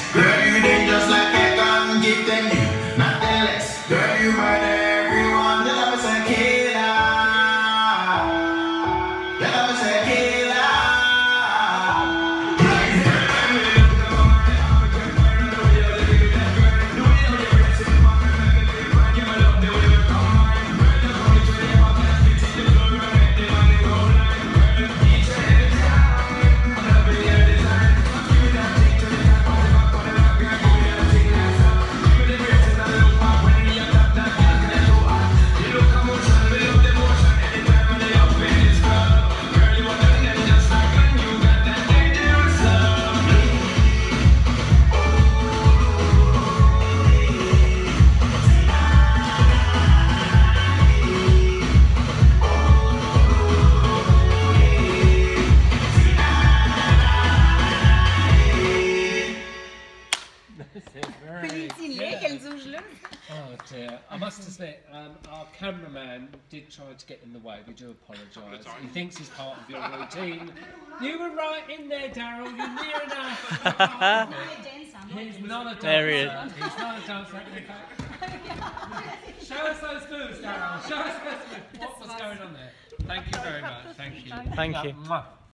Girl, you dangerous like a gun, give them you, nothing less. Girl, you murder everyone, you love me say killer. You love me say killer. Oh dear, I must admit, our cameraman did try to get in the way. We do apologise. He thinks he's part of your routine. You were right in there, Daryl. You're near enough. He's not a dancer. There he is. He's not a dancer. Show us those moves, Daryl. Show us those moves. What was going on there? Thank you very much. Thank you. Thank you.